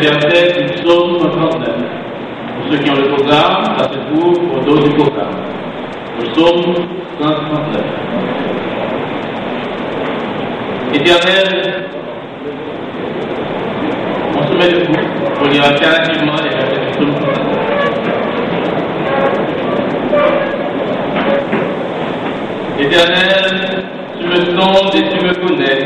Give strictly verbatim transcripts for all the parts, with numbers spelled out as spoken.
verset du psaume cent trente-neuf. Pour ceux qui ont le programme, ça se trouve au dos du programme. Le psaume cent trente-neuf. Éternel, on se met debout pour lire alternativement les versets du psaume cent trente-neuf. Éternel, tu me sondes et tu me connais.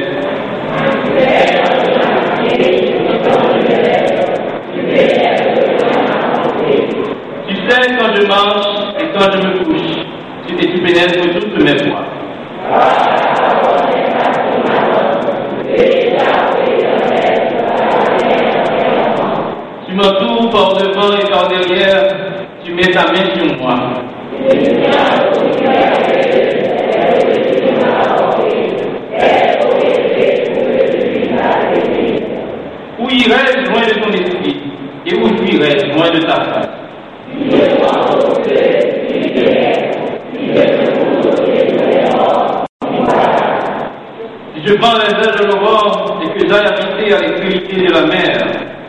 Tu sais quand je marche et quand je me couche, et tu pénètres toutes mes voies. Tu m'entoures par devant et par derrière, tu mets ta main sur moi. Où irais-je loin de ton esprit, et où fuirais-je loin de ta face? Si je prends les ailes de l'aurore et que j'aille habiter à l'extrémité de la mer,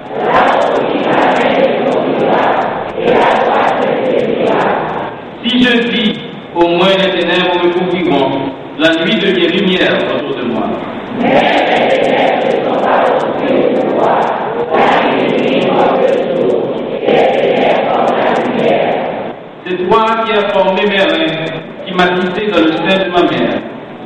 si je vis, au moins les ténèbres me couvriront, la nuit devient lumière autour de moi. C'est toi qui as formé mes reins, qui m'as tissé dans le sein de ma mère.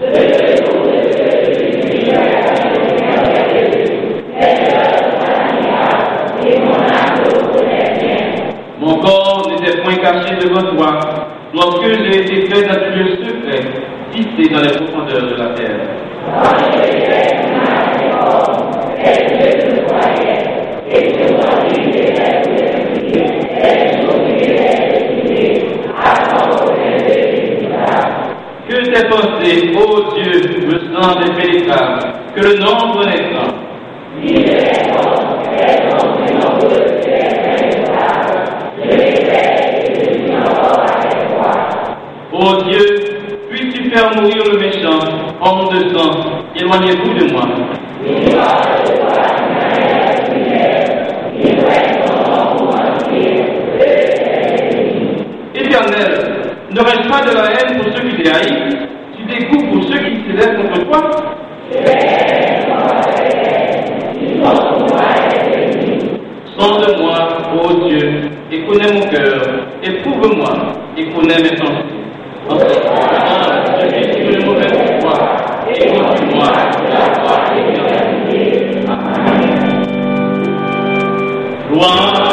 Mon corps n'était point caché devant toi, lorsque j'ai été fait dans le secret, tissé dans les profondeurs de la terre. Que tes pensées, ô Dieu, me semblent impénétrables, que le nombre n'est pas. Ô Dieu, puisses-tu faire mourir le méchant, homme de sang, éloignez-vous de moi. Éternel, n'aurais-je pas de la haine pour ceux qui les haïssent, tu dégoûts pour ceux qui s'élèvent contre toi? Sonde-moi, ô Dieu, et connais mon cœur, éprouve-moi, et connais mes pensées. En ce moment, je suis sur le mauvais pouvoir, et conduis-moi à la voie éternelle. Amen. Gloire.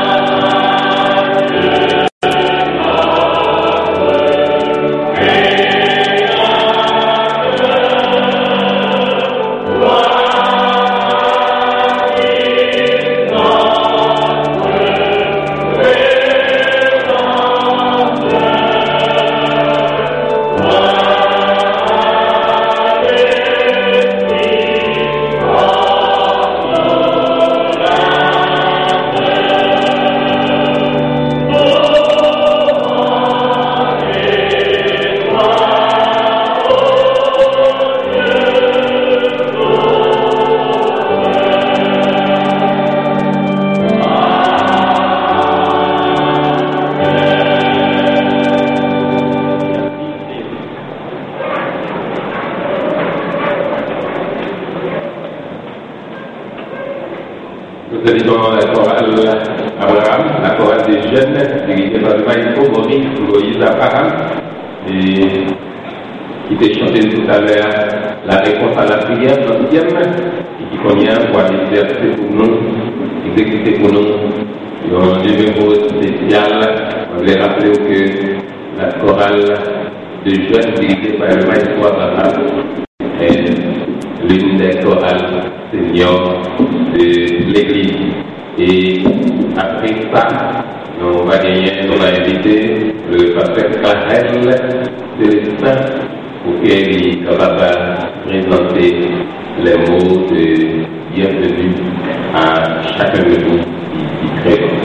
Nous saluons la chorale Abraham, la chorale des jeunes, dirigée par le maestro Maurice Loïs Abraham, et qui était chanté tout à l'heure la réponse à la prière, centième, et qui convient pour exercer pour nous, exécuter pour nous un numéro spécial. On voulait rappeler que la chorale des jeunes, dirigée par le maestro Abraham, est l'une des chorales seniors de l'Église. Et après ça, on va gagner, on va inviter le pasteur Clarel Célestin pour qu'il est capable de présenter les mots de bienvenue à chacun de vous qui présente.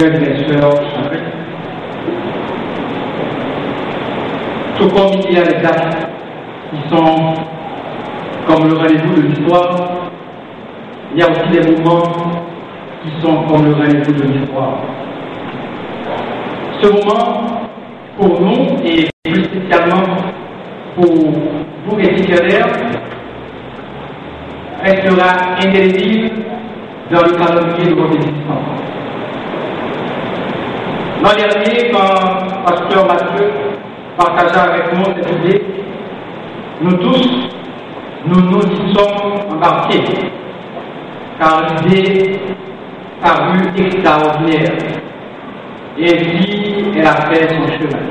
frères et sœurs, tout comme il y a des dates qui sont comme le rendez-vous de l'histoire, il y a aussi des moments qui sont comme le rendez-vous de l'histoire. Ce moment, pour nous, et plus spécialement pour vous récipiendaires, restera indélébile dans le calendrier de votre existence. L'an dernier, quand Pasteur Mathieu partagea avec nous cette idée, nous tous, nous nous y sommes embarqués, car l'idée parut extraordinaire, et ainsi elle a fait son chemin.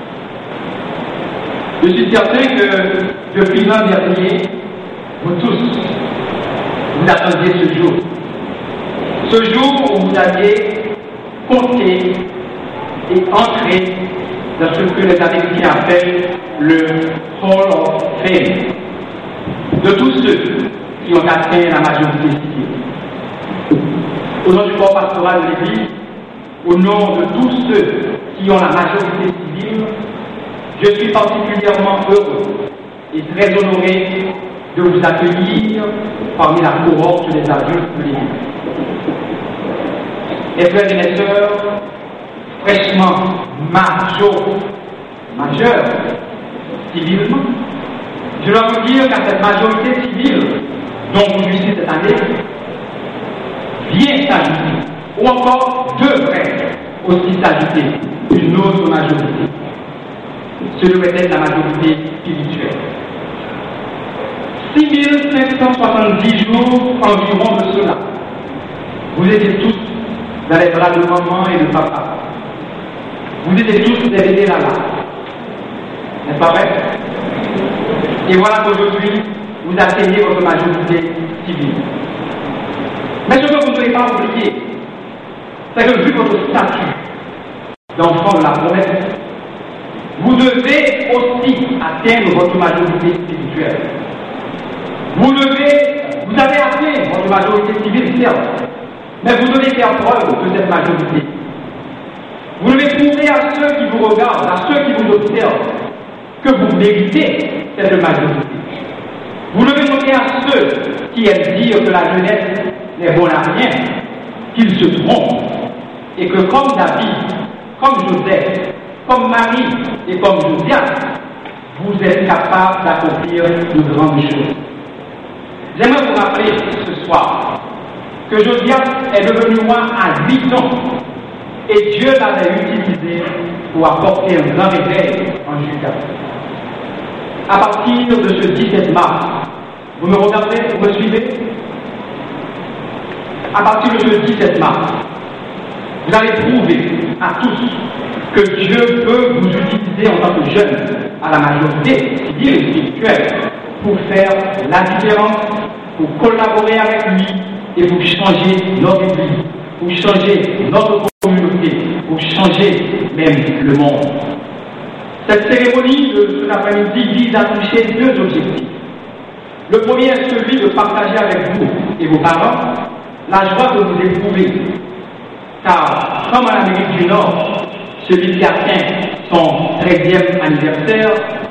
Je suis certain que depuis l'an dernier, vous tous, vous attendiez ce jour. Ce jour où vous aviez compté et entré dans ce que les Américains appellent le Hall of Fame, de tous ceux qui ont atteint la majorité civile. Au nom du corps pastoral de l'Église, au nom de tous ceux qui ont la majorité civile, je suis particulièrement heureux et très honoré de vous accueillir parmi la cohorte des adultes de l'Église. Mes frères et mes sœurs, fraîchement majeurs, majeurs civilement, je dois vous dire qu'à cette majorité civile dont vous jouissez cette année, vient s'ajouter, ou encore devrait aussi s'ajouter, une autre majorité. Ce devrait être la majorité spirituelle. six mille cinq cent soixante-dix jours environ de cela. Vous étiez tous dans les bras de maman et de papa. Vous étiez tous des bébés là-là. N'est-ce pas vrai? Et voilà qu'aujourd'hui, vous atteignez votre majorité civile. Mais ce que vous ne devez pas oublier, c'est que vu votre statut d'enfant de la promesse, vous devez aussi atteindre votre majorité spirituelle. Vous devez, vous avez atteint votre majorité civile, certes, mais vous devez faire preuve de cette majorité. Vous devez prouver à ceux qui vous regardent, à ceux qui vous observent, que vous méritez cette majorité. Vous devez montrer à ceux qui aiment dire que la jeunesse n'est bonne à rien, qu'ils se trompent, et que comme David, comme Joseph, comme Marie et comme Josias, vous êtes capables d'accomplir de grandes choses. J'aimerais vous rappeler ce soir que Josias est devenu roi à huit ans et Dieu l'avait utilisé pour apporter un grand réveil en Juda. À partir de ce dix-sept mars, vous me regardez, vous me suivez? À partir de ce dix-sept mars, vous allez prouver à tous que Dieu peut vous utiliser en tant que jeune à la majorité civile et spirituelle pour faire la différence, pour collaborer avec lui et pour changer notre église, pour changer notre communauté, pour changer même le monde. Cette cérémonie de cet après-midi vise à toucher deux objectifs. Le premier est celui de partager avec vous et vos parents la joie de vous éprouver. Car, comme en Amérique du Nord, celui qui atteint son treizième anniversaire